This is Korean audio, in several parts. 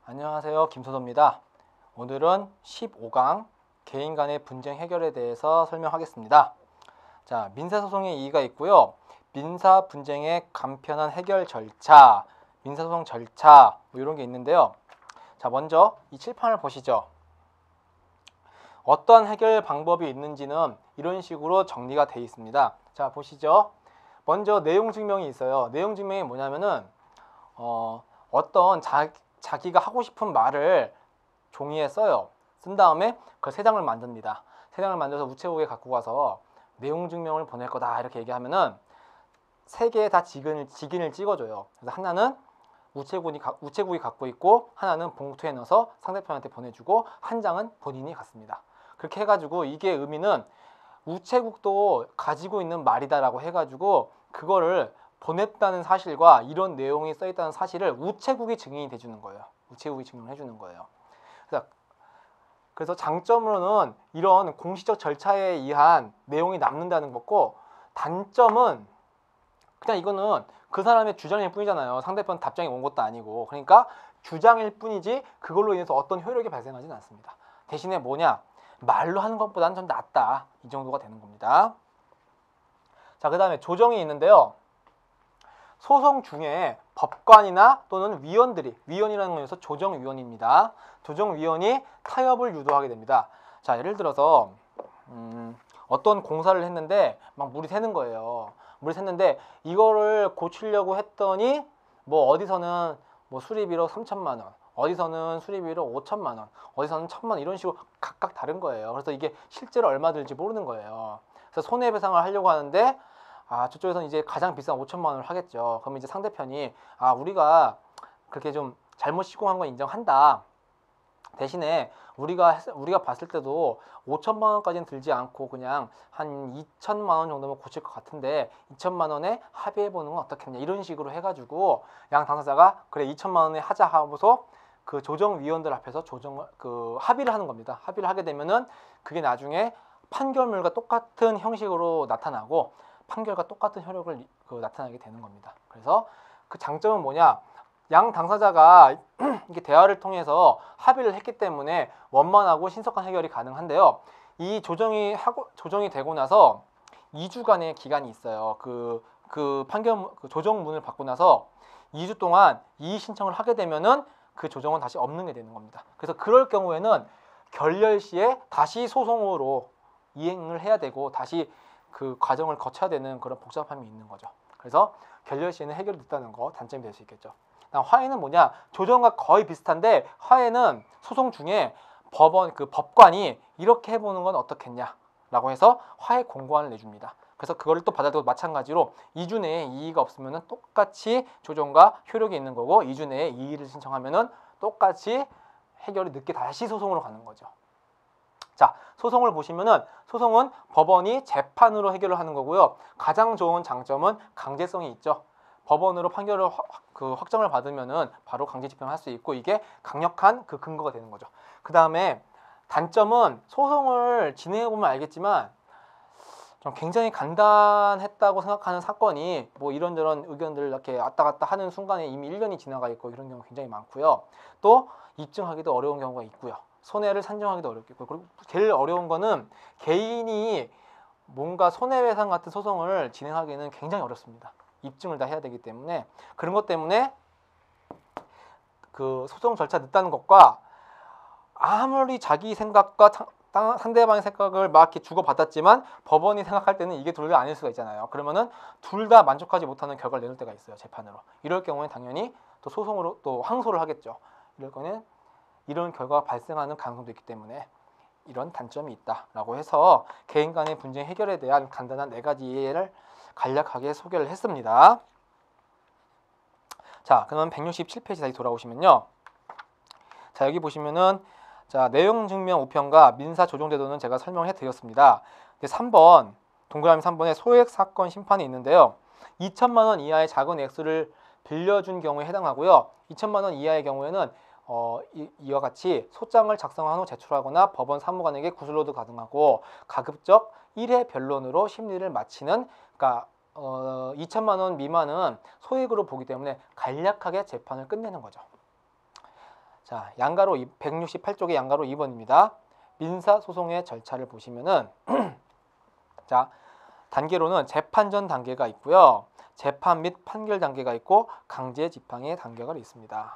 안녕하세요. 김소도입니다. 오늘은 15강 개인 간의 분쟁 해결에 대해서 설명하겠습니다. 자, 민사소송의 이의가 있고요. 민사 분쟁의 간편한 해결 절차, 민사소송 절차 이런 게 있는데요. 자, 먼저 이 칠판을 보시죠. 어떤 해결 방법이 있는지는 이런 식으로 정리가 되어 있습니다. 자, 보시죠. 먼저 내용 증명이 있어요. 내용 증명이 뭐냐면은 어떤 자기가 하고 싶은 말을 종이에 써요. 쓴 다음에 그걸 3장을 만듭니다. 3장을 만들어서 우체국에 갖고 가서 내용 증명을 보낼 거다 이렇게 얘기하면은 3개에 다 직인을 찍어줘요. 그래서 하나는 우체국이 갖고 있고 하나는 봉투에 넣어서 상대편한테 보내주고 한 장은 본인이 갖습니다. 그렇게 해가지고 이게 의미는 우체국도 가지고 있는 말이다라고 해가지고 그거를 보냈다는 사실과 이런 내용이 써있다는 사실을 우체국이 증인이 돼주는 거예요. 우체국이 증명을 해주는 거예요. 그래서 장점으로는 이런 공식적 절차에 의한 내용이 남는다는 거고, 단점은 그냥 이거는 그 사람의 주장일 뿐이잖아요. 상대편 답장이 온 것도 아니고. 그러니까 주장일 뿐이지 그걸로 인해서 어떤 효력이 발생하지는 않습니다. 대신에 뭐냐? 말로 하는 것보다는 좀 낫다. 이 정도가 되는 겁니다. 자, 그 다음에 조정이 있는데요. 소송 중에 법관이나 또는 위원이라는 거에서 조정위원입니다. 조정위원이 타협을 유도하게 됩니다. 자, 예를 들어서 어떤 공사를 했는데 막 물이 새는 거예요. 물이 샜는데 이거를 고치려고 했더니 뭐 어디서는 뭐 수리비로 3천만 원, 어디서는 수리비로 5천만 원, 어디서는 1,000만 원 이런 식으로 각각 다른 거예요. 그래서 이게 실제로 얼마 들지 모르는 거예요. 그래서 손해배상을 하려고 하는데 저쪽에서는 이제 가장 비싼 5천만 원을 하겠죠. 그러면 이제 상대편이 우리가 그렇게 좀 잘못 시공한 건 인정한다. 대신에 우리가 봤을 때도 5천만 원까지는 들지 않고 그냥 한 2천만 원 정도면 고칠 것 같은데 2천만 원에 합의해 보는 건 어떻겠냐 이런 식으로 해가지고 양 당사자가 그래 2천만 원에 하자 하고서 그 조정위원들 앞에서 합의를 하는 겁니다. 합의를 하게 되면은 그게 나중에 판결물과 똑같은 형식으로 나타나고 판결과 똑같은 효력을 나타나게 되는 겁니다. 그래서 그 장점은 뭐냐? 양 당사자가 이게 대화를 통해서 합의를 했기 때문에 원만하고 신속한 해결이 가능한데요. 이 조정이 되고 나서 2주간의 기간이 있어요. 그 조정문을 받고 나서 2주 동안 이의 신청을 하게 되면은 그 조정은 다시 없는 게 되는 겁니다. 그래서 그럴 경우에는 결렬 시에 다시 소송으로 이행을 해야 되고 다시 그 과정을 거쳐야 되는 그런 복잡함이 있는 거죠. 그래서 결렬 시에는 해결이 됐다는 거 단점이 될 수 있겠죠. 화해는 뭐냐? 조정과 거의 비슷한데 화해는 소송 중에 법관이 이렇게 해보는 건 어떻겠냐라고 해서 화해 공고안을 내줍니다. 그래서 그거를 또 받아들고 마찬가지로 2주 내에 이의가 없으면 똑같이 조정과 효력이 있는 거고 2주 내에 이의를 신청하면 똑같이 해결이 늦게 다시 소송으로 가는 거죠. 자, 소송을 보시면은 소송은 법원이 재판으로 해결을 하는 거고요. 가장 좋은 장점은 강제성이 있죠. 법원으로 판결을 확정을 받으면은 바로 강제 집행할 수 있고 이게 강력한 그 근거가 되는 거죠. 그 다음에 단점은 소송을 진행해 보면 알겠지만 좀 굉장히 간단했다고 생각하는 사건이 뭐 이런저런 의견들 이렇게 왔다 갔다 하는 순간에 이미 1년이 지나가 있고 이런 경우 굉장히 많고요. 또 입증하기도 어려운 경우가 있고요. 손해를 산정하기도 어렵겠고 그리고 제일 어려운 거는 개인이 뭔가 손해배상 같은 소송을 진행하기는 굉장히 어렵습니다. 입증을 다 해야 되기 때문에 그런 것 때문에 그 소송 절차 늦다는 것과 아무리 자기 생각과 상대방의 생각을 막 이렇게 주고받았지만 법원이 생각할 때는 이게 둘 다 아닐 수가 있잖아요. 그러면은 둘 다 만족하지 못하는 결과를 내놓을 때가 있어요. 재판으로. 이럴 경우에 당연히 또 소송으로 또 항소를 하겠죠. 이럴 경우는 이런 결과가 발생하는 가능성도 있기 때문에 이런 단점이 있다라고 해서 개인 간의 분쟁 해결에 대한 간단한 4가지를 간략하게 소개를 했습니다. 자, 그럼 167페이지 다시 돌아오시면요. 자, 여기 보시면은 자, 내용 증명 우편과 민사 조정 제도는 제가 설명해 드렸습니다. 3번 동그라미 3번에 소액 사건 심판이 있는데요. 2천만 원 이하의 작은 액수를 빌려준 경우에 해당하고요. 2천만 원 이하의 경우에는 이와 같이 소장을 작성한 후 제출하거나 법원 사무관에게 구술로도 가능하고 가급적 1회 변론으로 심리를 마치는 그러니까 2천만 원 미만은 소액으로 보기 때문에 간략하게 재판을 끝내는 거죠. 자, 양가로 168쪽의 양가로 2번입니다. 민사소송의 절차를 보시면은 자, 단계로는 재판 전 단계가 있고요. 재판 및 판결 단계가 있고 강제 집행의 단계가 있습니다.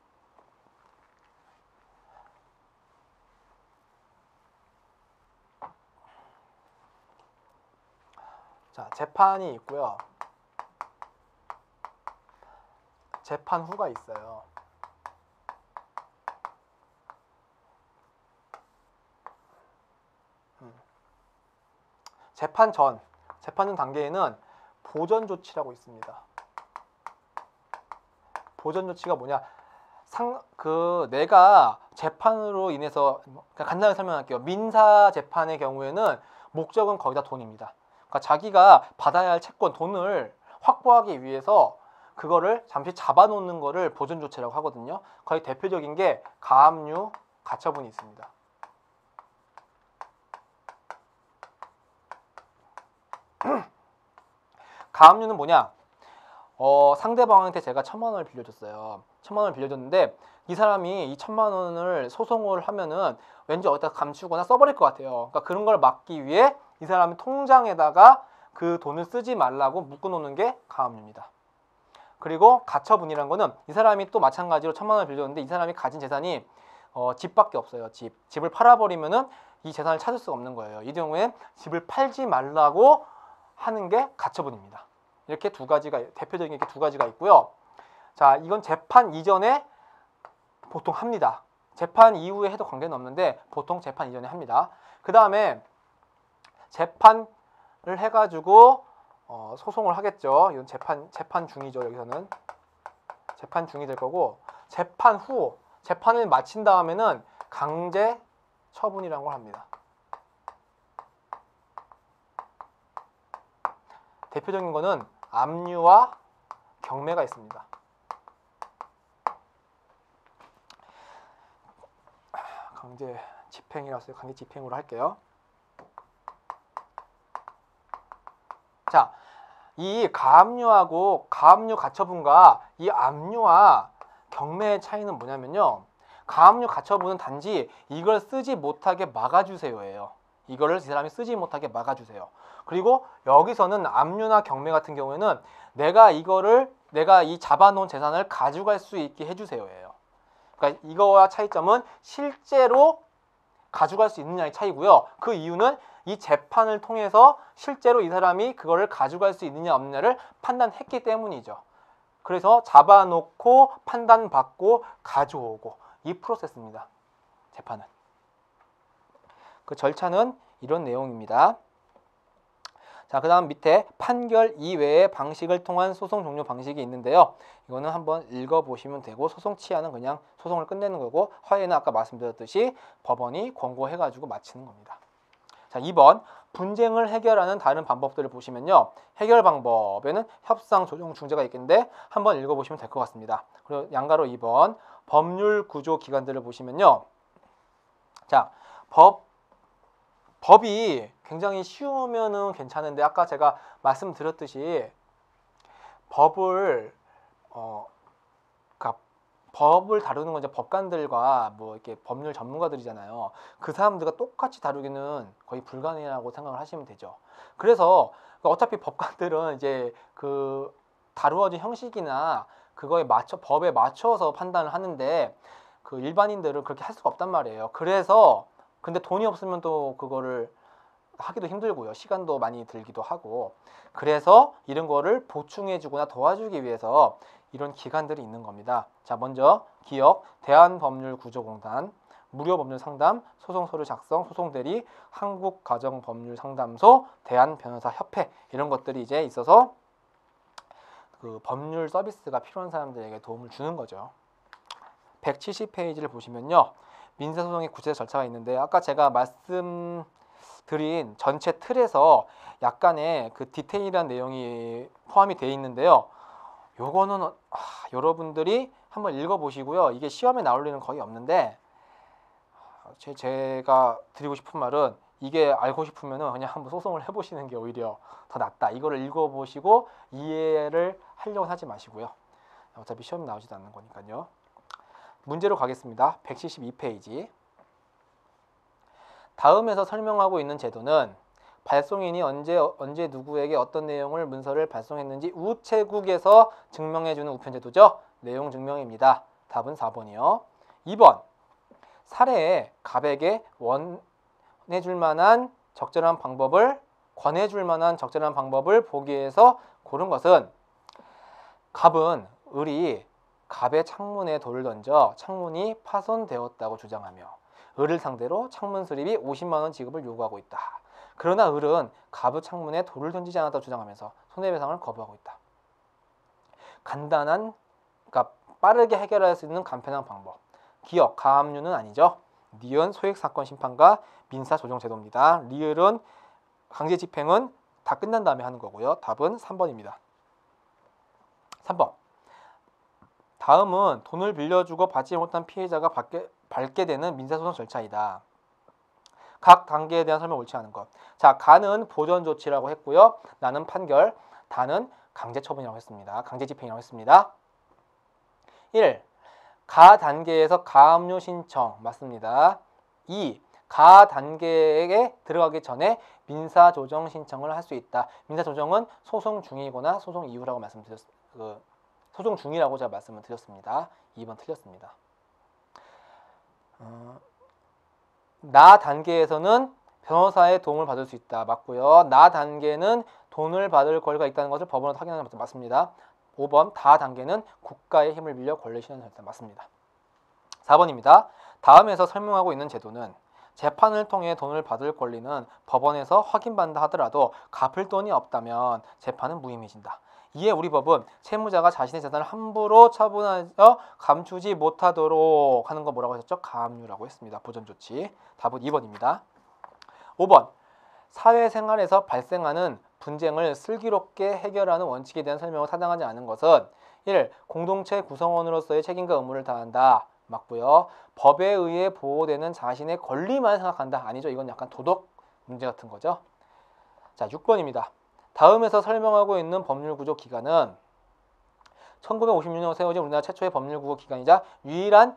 자, 재판이 있고요. 재판 후가 있어요. 재판 전 단계에는 보전 조치라고 있습니다. 보전 조치가 뭐냐? 내가 재판으로 인해서 간단하게 설명할게요. 민사 재판의 경우에는 목적은 거의 다 돈입니다. 그러니까 자기가 받아야 할 채권, 돈을 확보하기 위해서 그거를 잠시 잡아놓는 거를 보전 조치라고 하거든요. 거의 대표적인 게 가압류, 가처분이 있습니다. 가압류는 뭐냐? 상대방한테 제가 1,000만 원을 빌려줬어요. 1,000만 원을 빌려줬는데 이 사람이 이 1,000만 원을 소송을 하면은 왠지 어디다 감추거나 써버릴 것 같아요. 그러니까 그런 걸 막기 위해 이 사람이 통장에다가 그 돈을 쓰지 말라고 묶어놓는 게 가압류입니다. 그리고 가처분이란 거는 이 사람이 또 마찬가지로 1,000만 원을 빌려줬는데 이 사람이 가진 재산이 집밖에 없어요. 집을 팔아버리면은 이 재산을 찾을 수가 없는 거예요. 이 경우에 집을 팔지 말라고 하는 게 가처분입니다. 이렇게 두 가지가, 대표적인 게 두 가지가 있고요. 자, 이건 재판 이전에 보통 합니다. 재판 이후에 해도 관계는 없는데 보통 재판 이전에 합니다. 그 다음에 재판을 해가지고 소송을 하겠죠. 이건 재판 중이죠. 여기서는 재판 중이 될 거고, 재판 후, 재판을 마친 다음에는 강제 처분이라는 걸 합니다. 대표적인 거는 압류와 경매가 있습니다. 강제 집행이라서 강제 집행으로 할게요. 자, 이 가압류하고 가압류 가처분과 이 압류와 경매의 차이는 뭐냐면요. 가압류 가처분은 단지 이걸 쓰지 못하게 막아주세요예요. 이거를 이 사람이 쓰지 못하게 막아주세요. 그리고 여기서는 압류나 경매 같은 경우에는 내가 이 잡아놓은 재산을 가져갈 수 있게 해주세요예요. 그러니까 이거와 차이점은 실제로 가져갈 수 있느냐의 차이고요. 그 이유는 이 재판을 통해서 실제로 이 사람이 그거를 가져갈 수 있느냐 없느냐를 판단했기 때문이죠. 그래서 잡아놓고 판단받고 가져오고 이 프로세스입니다. 재판은. 그 절차는 이런 내용입니다. 자, 그 다음 밑에 판결 이외의 방식을 통한 소송 종료 방식이 있는데요. 이거는 한번 읽어보시면 되고, 소송 취하는 그냥 소송을 끝내는 거고, 화해는 아까 말씀드렸듯이 법원이 권고해가지고 마치는 겁니다. 자, 2번 분쟁을 해결하는 다른 방법들을 보시면요. 해결 방법에는 협상, 조정, 중재가 있겠는데 한번 읽어보시면 될 것 같습니다. 그리고 양가로 2번 법률 구조 기관들을 보시면요. 자, 법이 굉장히 쉬우면은 괜찮은데 아까 제가 말씀드렸듯이 법을 법을 다루는 건 이제 법관들과 뭐 이렇게 법률 전문가들이잖아요. 그 사람들과 똑같이 다루기는 거의 불가능하다고 생각을 하시면 되죠. 그래서 어차피 법관들은 이제 그 다루어진 형식이나 그거에 법에 맞춰서 판단을 하는데 그 일반인들은 그렇게 할 수가 없단 말이에요. 그래서 근데 돈이 없으면 또 그거를 하기도 힘들고요. 시간도 많이 들기도 하고. 그래서 이런 거를 보충해 주거나 도와주기 위해서 이런 기관들이 있는 겁니다. 자, 먼저 기억, 대한법률구조공단, 무료법률상담, 소송서류 작성, 소송대리, 한국가정법률상담소, 대한변호사협회 이런 것들이 이제 있어서 그 법률 서비스가 필요한 사람들에게 도움을 주는 거죠. 170페이지를 보시면요. 민사소송의 구체적 절차가 있는데 아까 제가 말씀드린 전체 틀에서 약간의 그 디테일한 내용이 포함이 되어 있는데요. 요거는 여러분들이 한번 읽어보시고요. 이게 시험에 나올 일은 거의 없는데 제가 드리고 싶은 말은 이게 알고 싶으면 그냥 한번 소송을 해보시는 게 오히려 더 낫다. 이거를 읽어보시고 이해를 하려고 하지 마시고요. 어차피 시험에 나오지도 않는 거니까요. 문제로 가겠습니다. 172페이지. 다음에서 설명하고 있는 제도는 발송인이 언제 누구에게 어떤 내용을 문서를 발송했는지 우체국에서 증명해주는 우편제도죠. 내용 증명입니다. 답은 4번이요. 2번. 사례에 갑에게 권해줄 만한 적절한 방법을 보기 위해서 고른 것은 갑은 을이 갑의 창문에 돌을 던져 창문이 파손되었다고 주장하며 을을 상대로 창문 수리비 50만 원 지급을 요구하고 있다. 그러나 을은 갑의 창문에 돌을 던지지 않았다고 주장하면서 손해배상을 거부하고 있다. 간단한, 그러니까 빠르게 해결할 수 있는 간편한 방법. 기억, 가압류는 아니죠. 니은 소액사건 심판과 민사조정제도입니다. 리을은 강제집행은 다 끝난 다음에 하는 거고요. 답은 3번입니다. 3번. 다음은 돈을 빌려주고 받지 못한 피해자가 밟게 되는 민사소송 절차이다. 각 단계에 대한 설명 옳지 않은 것. 자, 가는 보전 조치라고 했고요. 나는 판결, 다는 강제 처분이라고 했습니다. 강제 집행이라고 했습니다. 1. 가 단계에서 가압류 신청 맞습니다. 2. 가 단계에 들어가기 전에 민사조정 신청을 할 수 있다. 민사조정은 소송 중이거나 소송 이후라고 소송 중이라고 제가 말씀을 드렸습니다. 2번 틀렸습니다. 나 단계에서는 변호사의 도움을 받을 수 있다. 맞고요. 나 단계는 돈을 받을 권리가 있다는 것을 법원으로 확인하는 것도 맞습니다. 5번 다 단계는 국가의 힘을 빌려 권리 실현을 했다. 맞습니다. 4번입니다. 다음에서 설명하고 있는 제도는 재판을 통해 돈을 받을 권리는 법원에서 확인받는다 하더라도 갚을 돈이 없다면 재판은 무의미해진다. 이에 우리 법은 채무자가 자신의 재산을 함부로 처분하여 감추지 못하도록 하는 거 뭐라고 하셨죠? 가압류라고 했습니다. 보전조치. 답은 2번입니다. 5번. 사회생활에서 발생하는 분쟁을 슬기롭게 해결하는 원칙에 대한 설명을 타당하지 않은 것은 1. 공동체 구성원으로서의 책임과 의무를 다한다. 맞고요. 법에 의해 보호되는 자신의 권리만 생각한다. 아니죠. 이건 약간 도덕 문제 같은 거죠. 자, 6번입니다. 다음에서 설명하고 있는 법률구조 기관은 1956년 세워진 우리나라 최초의 법률구조 기관이자 유일한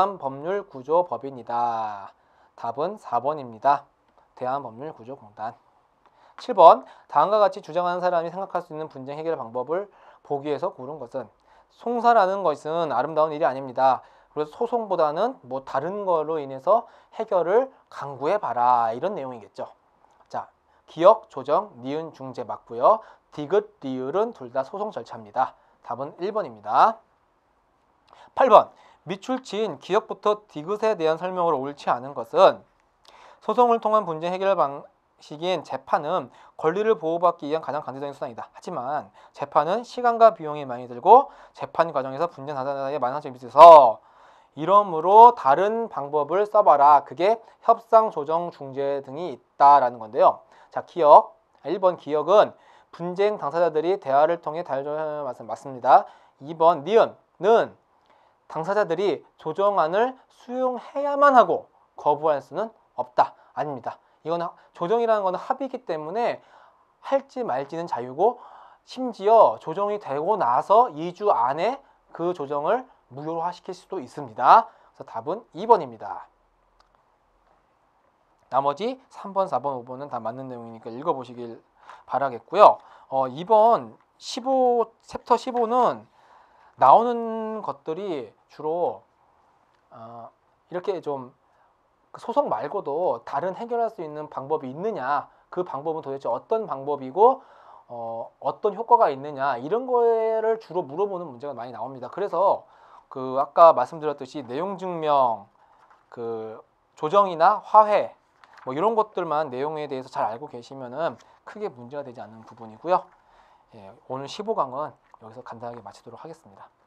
민간법률구조법인이다. 답은 4번입니다. 대한법률구조공단. 7번. 다음과 같이 주장하는 사람이 생각할 수 있는 분쟁 해결 방법을 보기 위해서 고른 것은 송사라는 것은 아름다운 일이 아닙니다. 그래서 소송보다는 뭐 다른 걸로 인해서 해결을 강구해봐라. 이런 내용이겠죠. 자, 기억, 조정, 니은, 중재 맞고요. 디귿, 리을은 둘 다 소송 절차입니다. 답은 1번입니다. 8번. 밑줄 친 기억부터 디귿에 대한 설명으로 옳지 않은 것은 소송을 통한 분쟁 해결 방식인 재판은 권리를 보호받기 위한 가장 강제적인 수단이다. 하지만 재판은 시간과 비용이 많이 들고 재판 과정에서 분쟁 당사자에게 많은 상처가 있어서 이러므로 다른 방법을 써봐라. 그게 협상, 조정, 중재 등이 있다라는 건데요. 자, 기억. 1번 기억은 분쟁 당사자들이 대화를 통해 달조하는 말씀 맞습니다. 2번 니은은 당사자들이 조정안을 수용해야만 하고 거부할 수는 없다. 아닙니다. 이건 조정이라는 것은 합의이기 때문에 할지 말지는 자유고 심지어 조정이 되고 나서 2주 안에 그 조정을 무효화시킬 수도 있습니다. 그래서 답은 2번입니다. 나머지 3번, 4번, 5번은 다 맞는 내용이니까 읽어보시길 바라겠고요. 2번 15, 챕터 15는 나오는 것들이 주로 이렇게 좀 소송 말고도 다른 해결할 수 있는 방법이 있느냐, 그 방법은 도대체 어떤 방법이고 어떤 효과가 있느냐, 이런 거를 주로 물어보는 문제가 많이 나옵니다. 그래서 그 아까 말씀드렸듯이 내용 증명, 그 조정이나 화해 뭐 이런 것들만 내용에 대해서 잘 알고 계시면은 크게 문제가 되지 않는 부분이고요. 예, 오늘 15강은 여기서 간단하게 마치도록 하겠습니다.